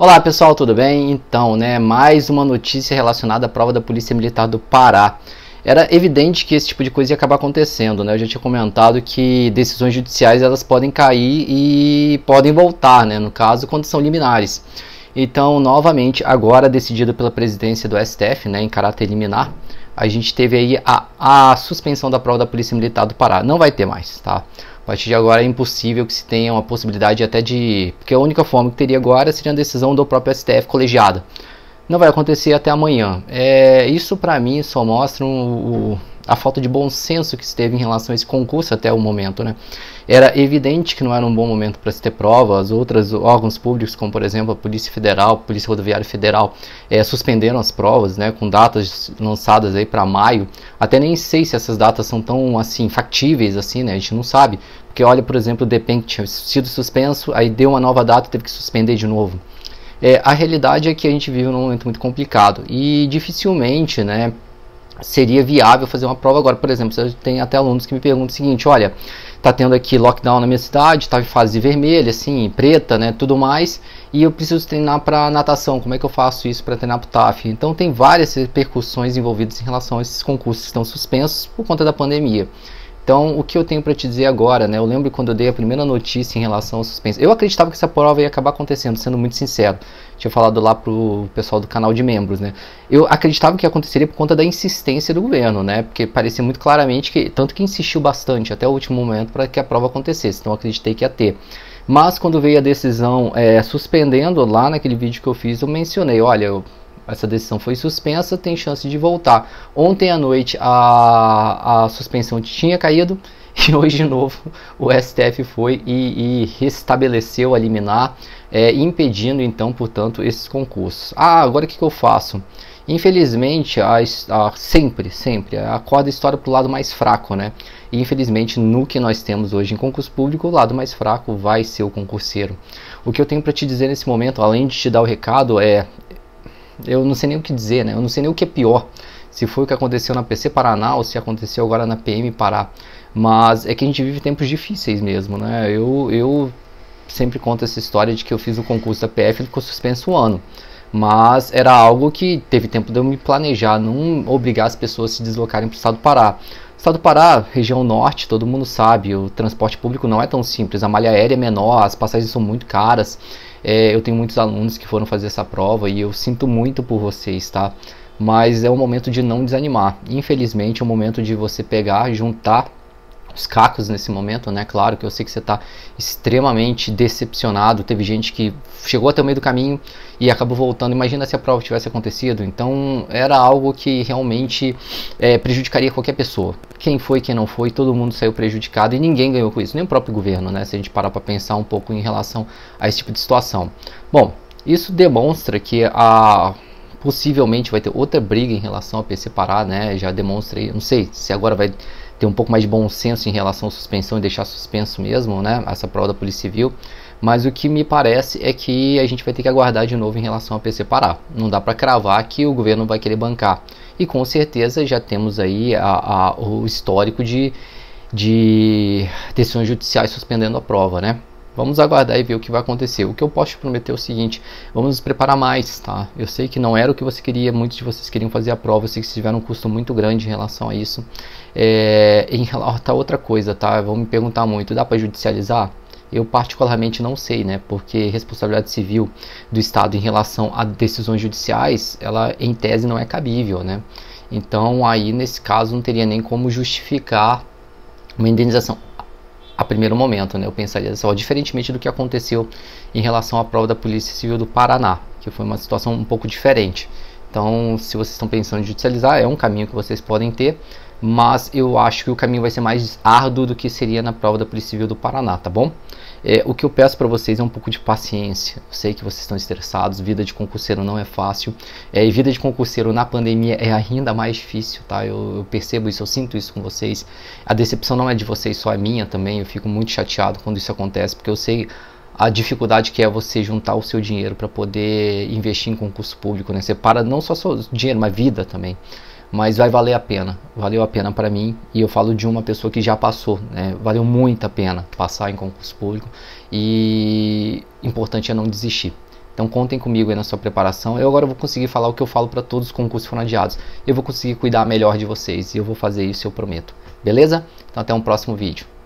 Olá pessoal, tudo bem? Então, mais uma notícia relacionada à prova da Polícia Militar do Pará. Era evidente que esse tipo de coisa ia acabar acontecendo, né? Eu já tinha comentado que decisões judiciais elas podem cair e podem voltar, né? No caso, quando são liminares. Então, novamente, agora decidido pela presidência do STF, né, em caráter liminar, a gente teve aí a suspensão da prova da Polícia Militar do Pará. Não vai ter mais, tá? A partir de agora é impossível que se tenha uma possibilidade até de... Porque a única forma que teria agora seria a decisão do próprio STF colegiada. Não vai acontecer até amanhã. Isso para mim só mostra a falta de bom senso que se teve em relação a esse concurso até o momento, né? Era evidente que não era um bom momento para se ter provas. Outros órgãos públicos, como por exemplo a Polícia Federal, Polícia Rodoviária Federal, suspenderam as provas, né, com datas lançadas aí para maio. Até nem sei se essas datas são tão assim factíveis assim, né? A gente não sabe, porque olha, por exemplo, o DEPEN que tinha sido suspenso, aí deu uma nova data e teve que suspender de novo. A realidade é que a gente vive num momento muito complicado e dificilmente, né, seria viável fazer uma prova agora. Por exemplo, tem até alunos que me perguntam o seguinte: olha, tá tendo aqui lockdown na minha cidade, tá em fase vermelha, assim, preta, né, tudo mais, e eu preciso treinar para natação. Como é que eu faço isso para treinar para o TAF? Então tem várias repercussões envolvidas em relação a esses concursos que estão suspensos por conta da pandemia. Então, o que eu tenho para te dizer agora, né? Eu lembro quando eu dei a primeira notícia em relação ao suspenso. Eu acreditava que essa prova ia acabar acontecendo, sendo muito sincero. Tinha falado lá pro pessoal do canal de membros, né? Eu acreditava que aconteceria por conta da insistência do governo, né? Porque parecia muito claramente que, tanto que insistiu bastante até o último momento para que a prova acontecesse. Então, eu acreditei que ia ter. Mas quando veio a decisão suspendendo, lá naquele vídeo que eu fiz, eu mencionei, olha, essa decisão foi suspensa, tem chance de voltar. Ontem à noite a suspensão tinha caído e hoje de novo o STF foi e restabeleceu a liminar, impedindo então, portanto, esses concursos. Agora o que eu faço? Infelizmente, sempre a corda estoura para o lado mais fraco, né? E infelizmente, no que nós temos hoje em concurso público, o lado mais fraco vai ser o concurseiro. O que eu tenho para te dizer nesse momento, além de te dar o recado, eu não sei nem o que dizer, né? Eu não sei nem o que é pior, se foi o que aconteceu na PC Paraná ou se aconteceu agora na PM Pará. Mas é que a gente vive tempos difíceis mesmo, né? Eu sempre conto essa história de que eu fiz o concurso da PF e ficou suspenso um ano. Mas era algo que teve tempo de eu me planejar, não obrigar as pessoas a se deslocarem para o estado do Pará. O estado do Pará, região norte, todo mundo sabe, o transporte público não é tão simples, a malha aérea é menor, as passagens são muito caras. Eu tenho muitos alunos que foram fazer essa prova e eu sinto muito por vocês, tá? Mas é um momento de não desanimar. Infelizmente é um momento de você pegar, juntar os cacos nesse momento, né? Claro que eu sei que você está extremamente decepcionado. Teve gente que chegou até o meio do caminho e acabou voltando. Imagina se a prova tivesse acontecido. Então era algo que realmente prejudicaria qualquer pessoa. Quem foi, quem não foi, todo mundo saiu prejudicado e ninguém ganhou com isso, nem o próprio governo, né? Se a gente parar para pensar um pouco em relação a esse tipo de situação. Bom, isso demonstra que possivelmente vai ter outra briga em relação ao PC Pará, né? Já demonstra aí, não sei se agora vai ter um pouco mais de bom senso em relação à suspensão e deixar suspenso mesmo, né, essa prova da Polícia Civil, mas o que me parece é que a gente vai ter que aguardar de novo em relação ao PC Pará. Não dá para cravar que o governo vai querer bancar, e com certeza já temos aí o histórico de decisões judiciais suspendendo a prova, né. Vamos aguardar e ver o que vai acontecer. O que eu posso te prometer é o seguinte: vamos nos preparar mais, tá? Eu sei que não era o que você queria, muitos de vocês queriam fazer a prova, eu sei que vocês tiveram um custo muito grande em relação a isso. Em relação a outra coisa, tá? Vão me perguntar muito, dá para judicializar? Eu particularmente não sei, né? Porque responsabilidade civil do Estado em relação a decisões judiciais, ela em tese não é cabível, né? Então aí nesse caso não teria nem como justificar uma indenização a primeiro momento, né? Eu pensaria só, diferentemente do que aconteceu em relação à prova da Polícia Civil do Paraná, que foi uma situação um pouco diferente. Então, se vocês estão pensando em judicializar, é um caminho que vocês podem ter, mas eu acho que o caminho vai ser mais árduo do que seria na prova da Polícia Civil do Paraná, tá bom? O que eu peço para vocês é um pouco de paciência. Eu sei que vocês estão estressados, vida de concurseiro não é fácil, e vida de concurseiro na pandemia é ainda mais difícil, tá? Eu percebo isso, eu sinto isso com vocês. A decepção não é de vocês só, é minha também. Eu fico muito chateado quando isso acontece, porque eu sei a dificuldade que é você juntar o seu dinheiro para poder investir em concurso público, né? Você para não só seu dinheiro, mas vida também. Mas vai valer a pena, valeu a pena para mim, e eu falo de uma pessoa que já passou, né? Valeu muito a pena passar em concurso público, e importante é não desistir. Então contem comigo aí na sua preparação. Eu agora vou conseguir falar o que eu falo para todos os concursos que foram adiados. Eu vou conseguir cuidar melhor de vocês e eu vou fazer isso, eu prometo. Beleza? Então até um próximo vídeo.